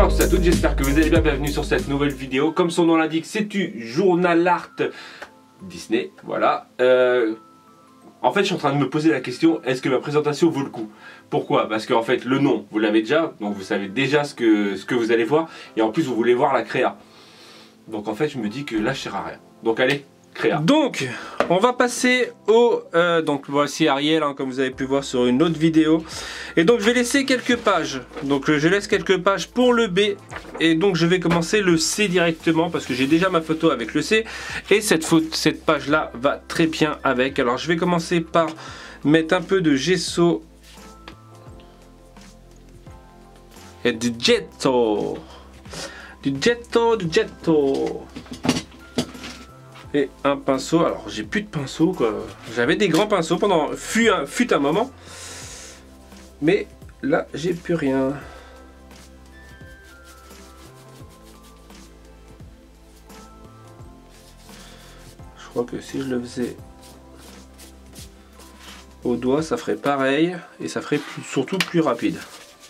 Bonjour à tous et à toutes, j'espère que vous allez bien, bienvenue sur cette nouvelle vidéo. Comme son nom l'indique, c'est du journal art Disney, voilà. En fait, je suis en train de me poser la question, est-ce que ma présentation vaut le coup? Pourquoi? Parce qu'en fait, le nom, vous l'avez déjà, donc vous savez déjà ce que vous allez voir, et en plus, vous voulez voir la créa. Donc en fait, je me dis que là, je ne sers à rien. Donc allez, créa. Donc, on va passer au... donc voici Ariel, hein, comme vous avez pu voir sur une autre vidéo. Et donc, je vais laisser quelques pages. Donc, je laisse quelques pages pour le B. Et donc, je vais commencer le C directement, parce que j'ai déjà ma photo avec le C. Et cette page-là va très bien avec. Alors, je vais commencer par mettre un peu de gesso. Et du jetto. Du jetto. Et un pinceau. Alors j'ai plus de pinceau quoi. J'avais des grands pinceaux pendant fut un moment. Mais là j'ai plus rien. Je crois que si je le faisais au doigt ça ferait pareil. Et ça ferait surtout plus rapide.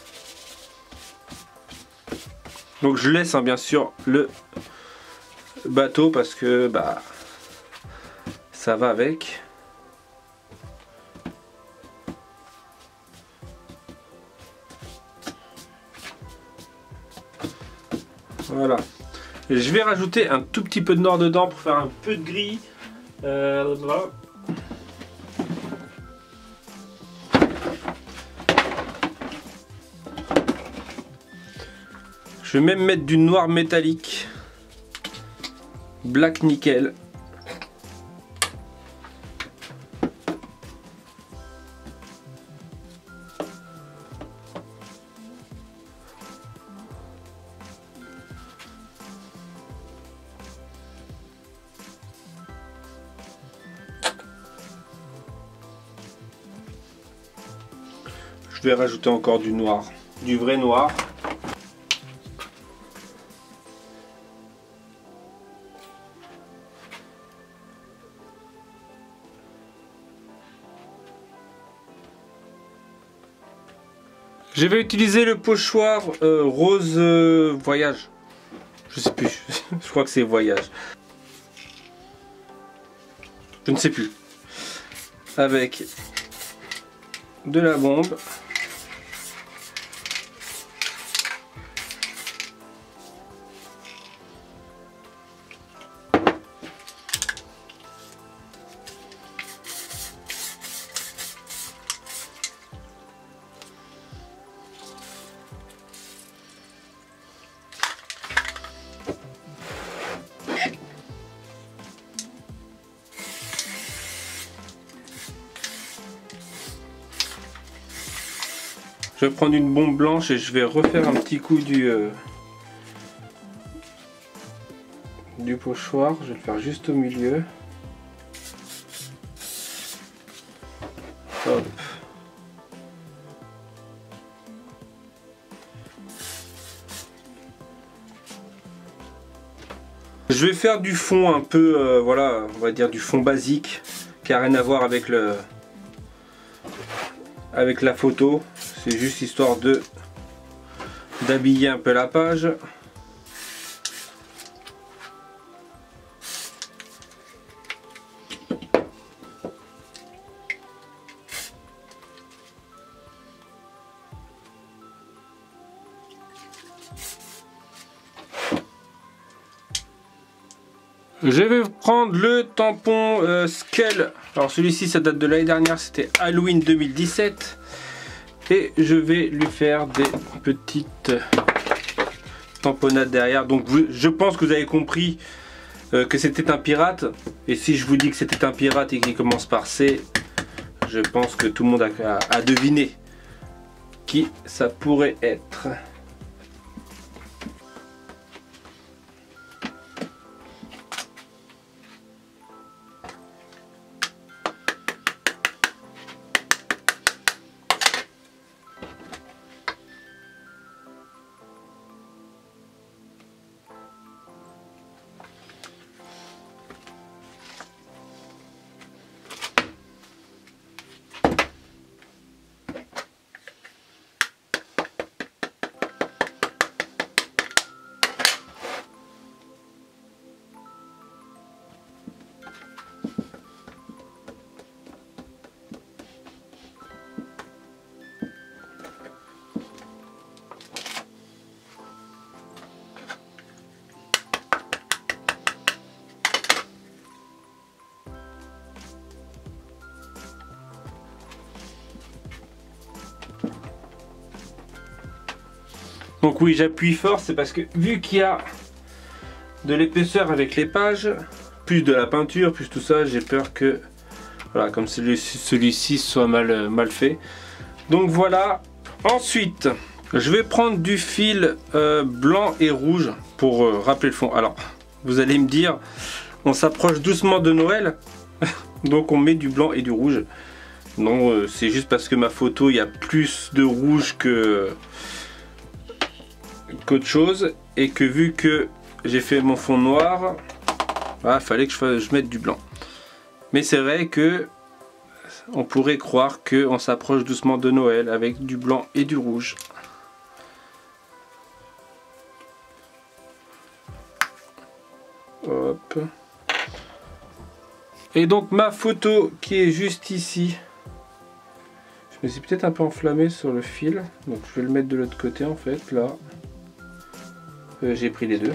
Donc je laisse hein, bien sûr le bateau parce que bah ça va avec. Voilà. Et je vais rajouter un tout petit peu de noir dedans pour faire un peu de gris. Voilà. Je vais même mettre du noir métallique. Black nickel. Je vais rajouter encore du noir, du vrai noir. Je vais utiliser le pochoir rose voyage. Je sais plus, je crois que c'est voyage. Je ne sais plus. Avec de la bombe. Je vais prendre une bombe blanche et je vais refaire un petit coup du pochoir. Je vais le faire juste au milieu. Hop. Je vais faire du fond un peu, voilà, on va dire du fond basique, qui n'a rien à voir avec la photo. C'est juste histoire d'habiller un peu la page. Je vais prendre le tampon Skull. Alors celui-ci ça date de l'année dernière, c'était Halloween 2017. Et je vais lui faire des petites tamponnades derrière. Donc je pense que vous avez compris que c'était un pirate. Et si je vous dis que c'était un pirate et qu'il commence par C, je pense que tout le monde a deviné qui ça pourrait être. Donc oui, j'appuie fort, c'est parce que vu qu'il y a de l'épaisseur avec les pages, plus de la peinture, plus tout ça, j'ai peur que, voilà, comme celui-ci soit mal fait. Donc voilà. Ensuite, je vais prendre du fil blanc et rouge pour rappeler le fond. Alors, vous allez me dire, on s'approche doucement de Noël, donc on met du blanc et du rouge. Non, c'est juste parce que ma photo, il y a plus de rouge qu'autre chose, et que vu que j'ai fait mon fond noir, il fallait que je mette du blanc. Mais c'est vrai que on pourrait croire qu'on s'approche doucement de Noël avec du blanc et du rouge. Hop. Et donc ma photo qui est juste ici, je me suis peut-être un peu enflammé sur le fil, donc je vais le mettre de l'autre côté en fait, là. J'ai pris les deux.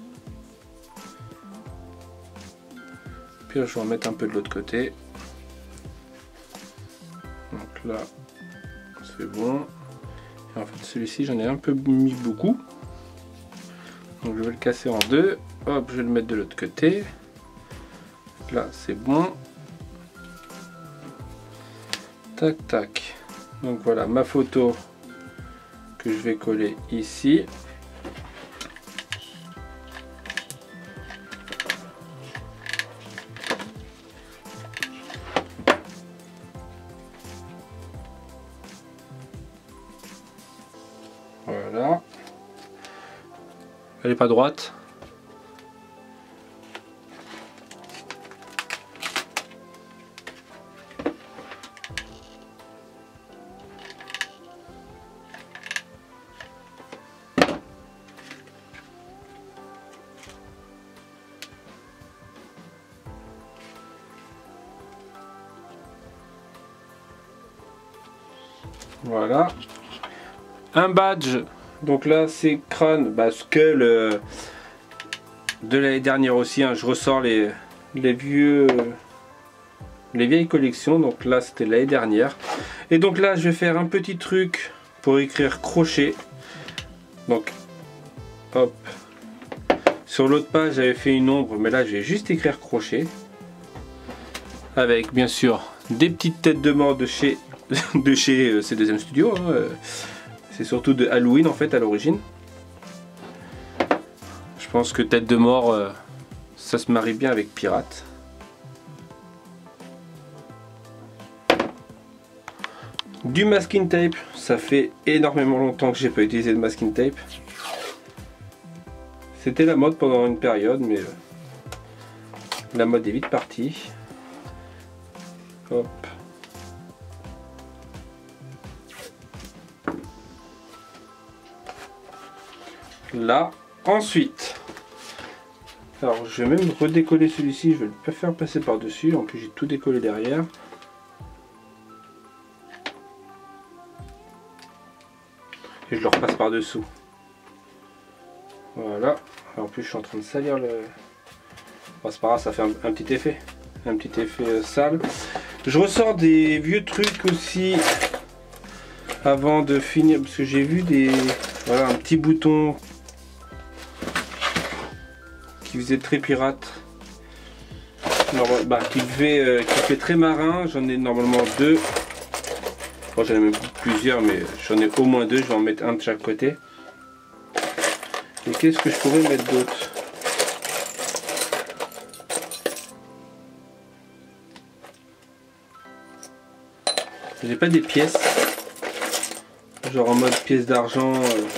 Puis je vais en mettre un peu de l'autre côté. Donc là, c'est bon. Et en fait, celui-ci, j'en ai un peu mis beaucoup. Donc je vais le casser en deux. Hop, je vais le mettre de l'autre côté. Là, c'est bon. Tac, tac. Donc voilà ma photo que je vais coller ici. Voilà. Elle est pas droite. Voilà. Un badge. Donc là c'est crâne, skull de l'année dernière aussi. Hein. Je ressors les vieilles collections. Donc là c'était l'année dernière. Et donc là je vais faire un petit truc pour écrire crochet. Donc hop. Sur l'autre page j'avais fait une ombre, mais là je vais juste écrire crochet. Avec bien sûr des petites têtes de mort de chez C2M Studio. Hein. C'est surtout de Halloween en fait à l'origine. Je pense que tête de mort, ça se marie bien avec pirate. Du masking tape, ça fait énormément longtemps que j'ai pas utilisé de masking tape. C'était la mode pendant une période, mais la mode est vite partie. Hop. Là, ensuite, alors je vais même redécoller celui-ci, je vais le faire passer par dessus, en plus j'ai tout décollé derrière. Et je le repasse par dessous. Voilà, en plus je suis en train de salir le... Bon, c'est pas grave, ça fait un petit effet sale. Je ressors des vieux trucs aussi avant de finir, parce que j'ai vu voilà, un petit bouton qui faisait très pirate, qui fait très marin. J'en ai normalement deux. Bon, j'en ai même plusieurs, mais j'en ai au moins deux. Je vais en mettre un de chaque côté. Et qu'est-ce que je pourrais mettre d'autre? J'ai pas des pièces, genre en mode pièce d'argent.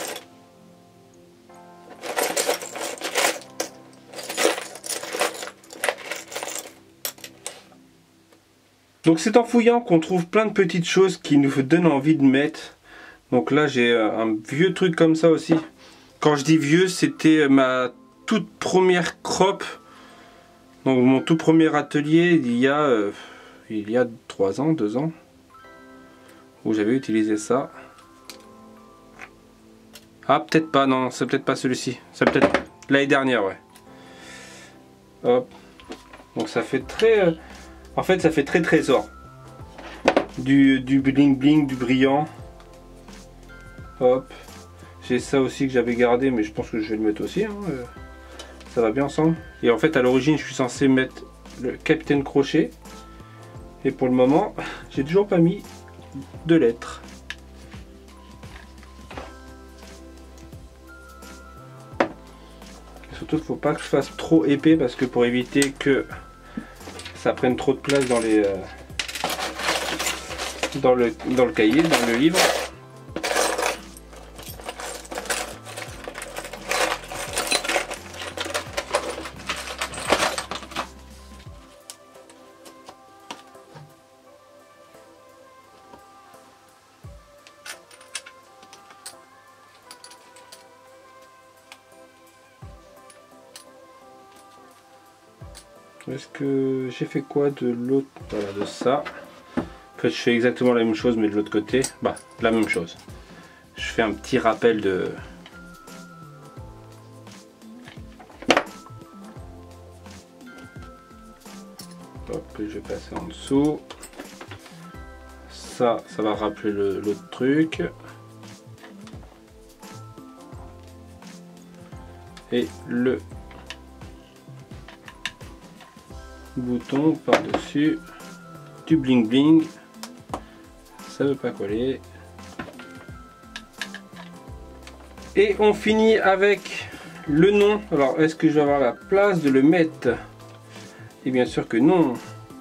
Donc c'est en fouillant qu'on trouve plein de petites choses qui nous donnent envie de mettre. Donc là j'ai un vieux truc comme ça aussi. Quand je dis vieux, c'était ma toute première crop. Donc mon tout premier atelier il y a 3 ans, 2 ans. Où j'avais utilisé ça. Ah peut-être pas, non c'est peut-être pas celui-ci. C'est peut-être l'année dernière, ouais. Hop. Donc ça fait très... En fait, ça fait très trésor. Du bling bling, du brillant. Hop. J'ai ça aussi que j'avais gardé, mais je pense que je vais le mettre aussi, hein. Ça va bien ensemble. Et en fait, à l'origine, je suis censé mettre le Capitaine Crochet. Et pour le moment, j'ai toujours pas mis de lettres. Surtout qu'il ne faut pas que je fasse trop épais, parce que pour éviter que ça prenne trop de place dans les dans le cahier, dans le livre. Est-ce que j'ai fait quoi de l'autre? Voilà, de ça. En fait, je fais exactement la même chose, mais de l'autre côté. Bah, la même chose. Je fais un petit rappel de... Hop, je vais passer en dessous. Ça va rappeler l'autre truc. Et le bouton par-dessus du bling bling, ça veut pas coller. Et on finit avec le nom. Alors, est-ce que je vais avoir la place de le mettre? Et bien sûr que non.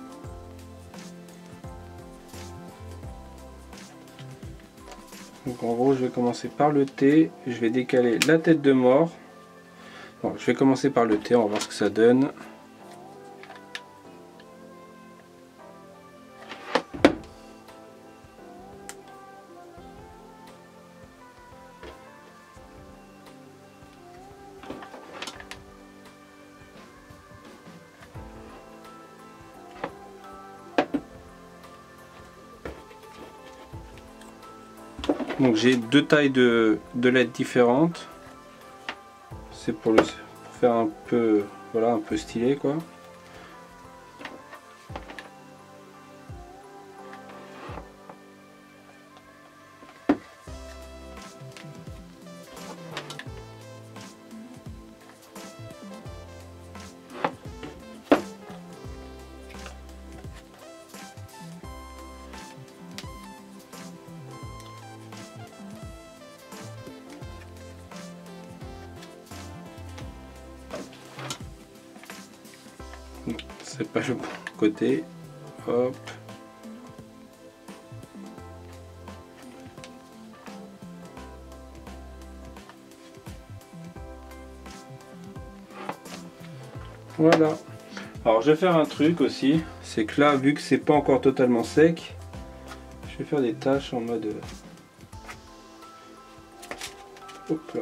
Donc en gros, je vais commencer par le T, je vais décaler la tête de mort. Bon, je vais commencer par le T, on va voir ce que ça donne. Donc j'ai deux tailles de lettres différentes. C'est pour faire un peu, voilà, un peu stylé quoi. C'est pas le bon côté. Hop. Voilà. Alors je vais faire un truc aussi, c'est que là, vu que c'est pas encore totalement sec, je vais faire des taches en mode... Hop là.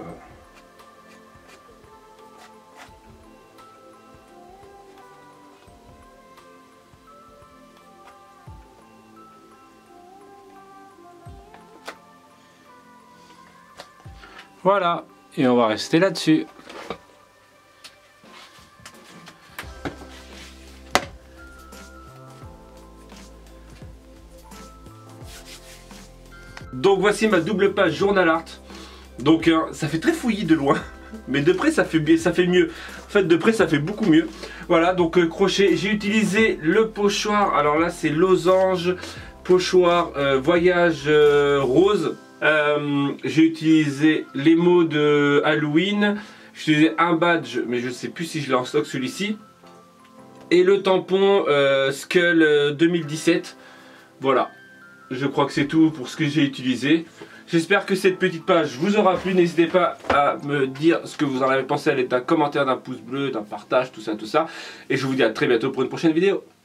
Voilà, et on va rester là-dessus. Donc voici ma double page journal art. Donc ça fait très fouillis de loin, mais de près ça fait mieux. En fait de près ça fait beaucoup mieux. Voilà, donc crochet, j'ai utilisé le pochoir. Alors là c'est losange, pochoir, voyage rose. J'ai utilisé les mots de Halloween. J'ai utilisé un badge, mais je ne sais plus si je l'ai en stock celui-ci. Et le tampon Skull 2017. Voilà. Je crois que c'est tout pour ce que j'ai utilisé. J'espère que cette petite page vous aura plu. N'hésitez pas à me dire ce que vous en avez pensé à l'aide d'un commentaire, d'un pouce bleu, d'un partage, tout ça. Et je vous dis à très bientôt pour une prochaine vidéo.